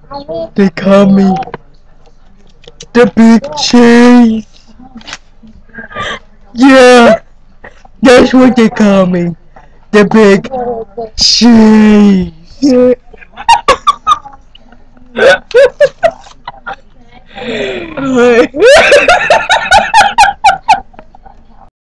They call me the Big Cheese. Yeah, that's what they call me. The Big Cheese.